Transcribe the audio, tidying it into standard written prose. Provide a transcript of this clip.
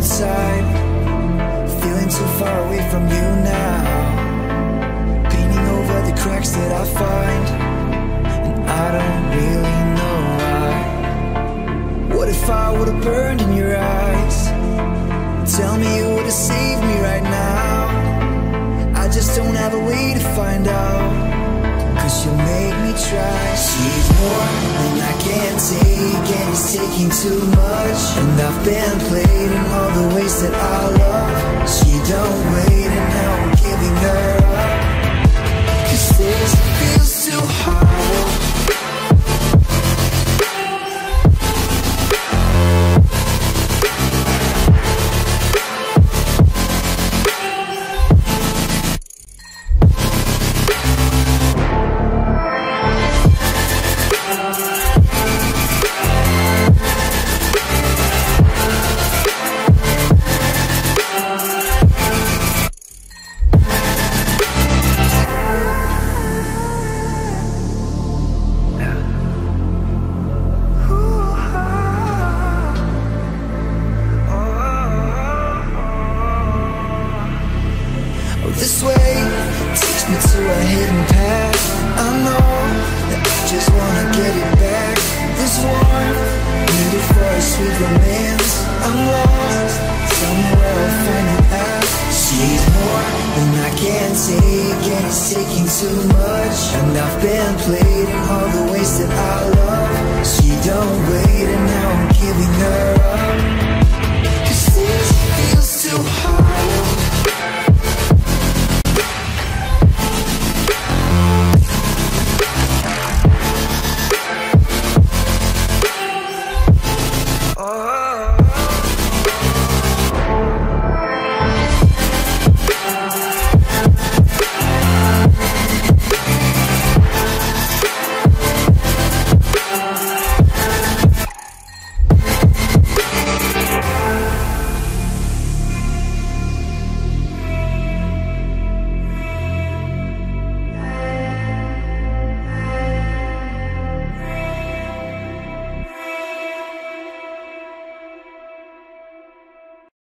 outside, feeling too far away from you now, painting over the cracks that I find, and I don't really know why. What if I would've burned in your eyes? Tell me you would've saved me right now. I just don't have a way to find out, 'cause you'll make me try. She's more than I can take, and it's taking too much, and I've been played in all the ways that I love. She don't wait, and now I'm giving her up, 'cause this feels too hard. This way takes me to a hidden path. I know that I just wanna get it back. This one needed for a sweet romance. I'm lost, tell me where I'll find it at. She's more than I can take, and it's taking too much, and I've been played in all the ways that I love. She don't wait, and now I'm giving her